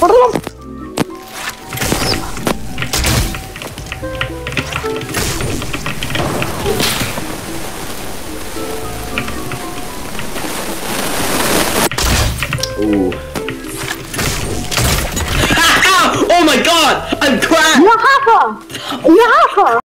Ooh. Oh my god! I'm cracked! You're hacker! You're hacker!